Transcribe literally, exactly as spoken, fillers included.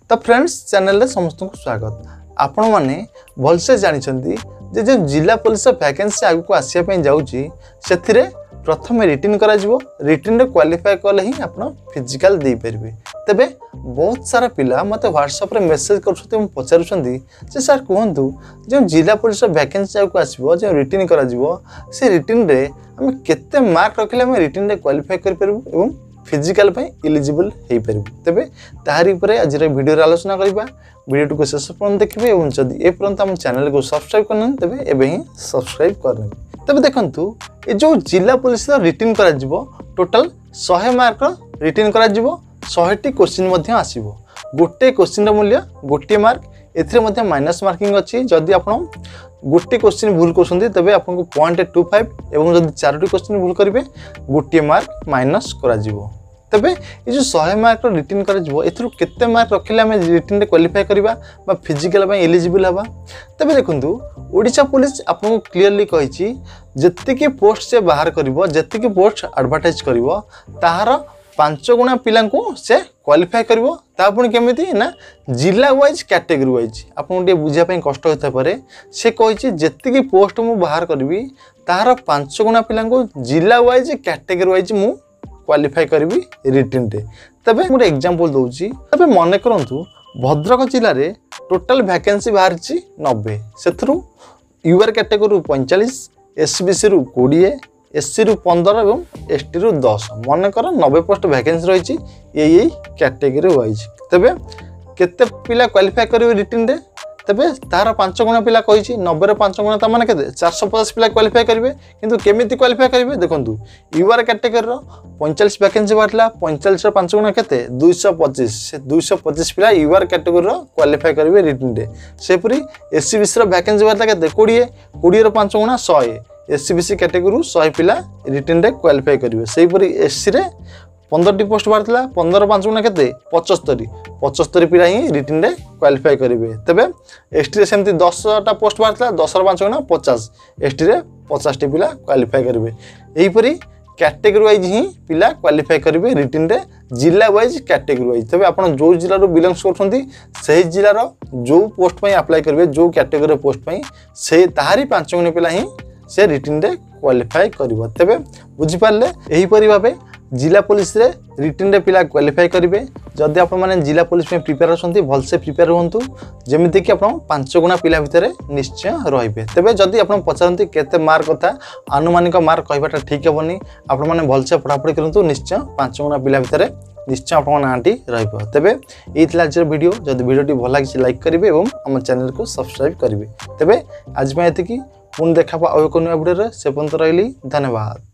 तो friends channel रे समस्त को स्वागत। आपण माने भलसे जानिछंती जे जे जिला पुलिस वैकेंसी आगु को आसिया पे जाउची सेथिरे प्रथम रिटर्न करा जिवो। रिटर्न रे क्वालिफाई करले ही आपण फिजिकल दे परबे। तबे बहुत सारा पिला मते व्हाट्सएप रे मेसेज करछथि हम पचारुछंती जे सर कहंतु जे जिला पुलिस वैकेंसी आगु को आसीबो जे रिटर्न करा जिवो से रिटर्न रे हम केते मार्क रखले हम रिटर्न रे क्वालिफाई कर परबो एवं फिजिकल पे एलिजिबल हे परबो। तबे ताहारी परे आज रे वीडियो रे आलोचना करबा। वीडियो को शेष पर्यंत देखिबे एवं जदि ए पर्यंत हम चैनल को सब्सक्राइब करन तबे एबे ही सब्सक्राइब करन। तबे देखंतु ए जो जिला पुलिस रिटर्न करा जिवो टोटल सौ मार्क रिटर्न करा जिवो। सौ टी क्वेश्चन मध्ये आसीबो। गोटे क्वेश्चन रो मूल्य गोटे मार्क। एथिरे मध्ये माइनस मार्किंग अछि। जदि आपण गोटे क्वेश्चन भूल करछन्ती तबे आपनको पॉइंट टू फाइव एवं जदि चारोटी क्वेश्चन भूल करिवे गोटे मार्क माइनस करा जिवो। तबे ये जो सौ मार्क रिटर्न करा जिवो एथरु केते मार्क रखिले हम रिटर्न रे क्वालिफाई करबा बा फिजिकल पे एलिजिबल हबा। तबे देखंतु ओडिशा पुलिस आपको क्लियरली कहिछि जत्ते के पोस्ट से बाहर करबो जत्ते के पोस्ट एडवर्टाइज करबो ताहार पांच गुणा पिला को से क्वालिफाई करबो। तापुन केमिति ना जिला वाइज कैटेगरी वाइज आपन डे बुझिया पे कष्ट होता पारे। से कहिछि जत्ते के पोस्ट मु बाहर करबी ताहार पांच गुणा पिला को जिला वाइज कैटेगरी वाइज मु क्वालिफाई करबी रिटर्न रे। तबे मोर एग्जांपल दउची। तबे मने करंतु भद्रक जिल्ला रे टोटल वैकेंसी बाहरची नब्बे। सेथरु यूआर कैटेगरी पैंतालीस, एसबीसी रु बीस, एससी रु पंद्रह एवं एसटी रु दस। मने कर नब्बे पोस्ट वैकेंसी रहिची एई कैटेगरी वाइज। तबे केते पिला क्वालिफाई करबे रिटर्न रे। तबे तार पांच गुणा पिला कहिछि नब्बे रे पांच गुणा त माने केते चार सौ पचास पिला क्वालिफाई करिवे। किंतु केमिति क्वालिफाई करिवे देखंतु यूआर कैटेगरी रो पैंतालीस वैकेंसी बाटला पैंतालीस रे पांच गुणा केते दो सौ पच्चीस। से दो सौ पच्चीस पिला यूआर कैटेगरी रो क्वालिफाई करिवे रिटर्न रे। सेपुरी एससीबीसी रो वैकेंसी बाटला केते बीस बीस रे पांच गुणा सौ। एससीबीसी कैटेगरी रो सौ पिला रिटर्न रे क्वालिफाई करिवे। सेपुरी एससी रे पंद्रह टी पोस्ट बाहर पंद्रह पांच गुणा केते पचहत्तर पचहत्तर पिला ही रिटर्न रे क्वालिफाई करेंगे। तबे एसटी रे सेमती दस टा पोस्ट बाहर दस पांच गुणा पचास एसटी रे पचास टी पिला क्वालिफाई करेंगे। यहीपरी कैटेगरी वाइज ही पिला क्वालिफाई करेंगे रिटर्न रे जिला वाइज कैटेगरी वाइज। तबे आपण जो जिला रो बिलोंग्स करछंती सही जिला रो जो पोस्ट पई अप्लाई करेंगे जो कैटेगरी पोस्ट पई से ताहारी पांच गुणा पिला ही से रिटर्न रे क्वालिफाई करिवो। तबे बुझि पारले एही परि भाबे जिला पुलिस रे रिटर्न रे पिला क्वालिफाई करेंगे। जदि आप माने जिला पुलिस में प्रिपेयर होसंती भल से प्रिपेयर होंतु जेमिति कि आपण पांच गुणा पिला भितरे निश्चय रहिबे। तबे जदि आपण पचारंती केते मार्क कथा अनुमानिक मार्क कहबाटा ठीक हेबनी। आपण माने भल से पढापढी करंतु निश्चय पांच गुणा पिला भितरे निश्चय आपण नाटी रहइबो। तबे एइतला आज वीडियो जदि वीडियोटी भल लागिछि लाइक करिवे एवं हम चैनल को सब्सक्राइब करिवे। तबे आज में एति कि पुन देखा और एक नया वीडियो रे से पर्यंत रहिली धन्यवाद।